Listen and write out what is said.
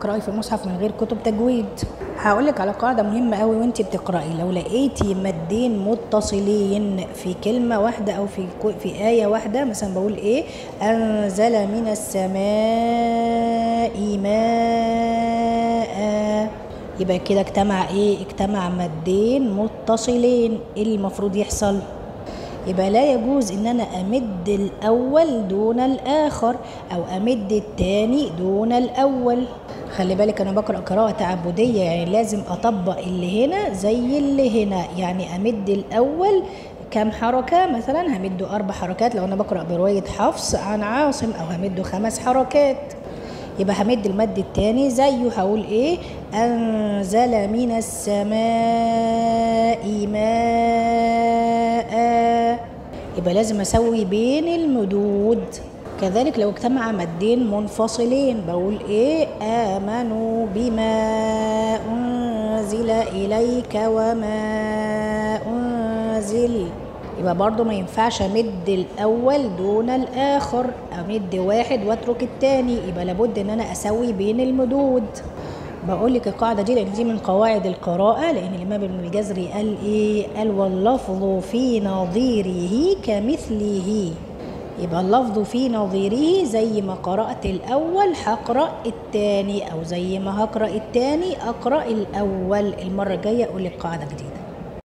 اقرأي في المصحف من غير كتب تجويد. هقولك على قاعدة مهمة قوي وانت بتقرأي. لو لقيتي مدين متصلين في كلمة واحدة او في آية واحدة، مثلا بقول ايه؟ أنزل من السماء ماء، يبقى كده اجتمع ايه؟ اجتمع مدين متصلين. ايه اللي المفروض يحصل؟ يبقى لا يجوز ان انا امد الاول دون الاخر او امد الثاني دون الاول. خلي بالك انا بقرا قراءه تعبديه، يعني لازم اطبق اللي هنا زي اللي هنا. يعني امد الاول كم حركه؟ مثلا همده 4 حركات لو انا بقرا بروايه حفص عن عاصم، او همده 5 حركات. يبقى همد المد التاني زيه، هقول ايه؟ انزل من السماء ماء. يبقى لازم اسوي بين المدود. كذلك لو اجتمع مدين منفصلين بقول ايه؟ امنوا بما انزل اليك وما انزل. يبقى برضو ما ينفعش امد الاول دون الاخر، امد واحد واترك التاني. يبقى لابد ان انا اسوي بين المدود. بقول لك القاعده دي لان دي من قواعد القراءه، لان الامام ابن الجزري قال ايه؟ قال واللفظ في نظيره كمثله. يبقى اللفظ في نظيره، زي ما قرأت الأول هقرأ التاني، أو زي ما هقرأ التاني أقرأ الأول. المرة الجاية أقول لك قاعدة جديدة.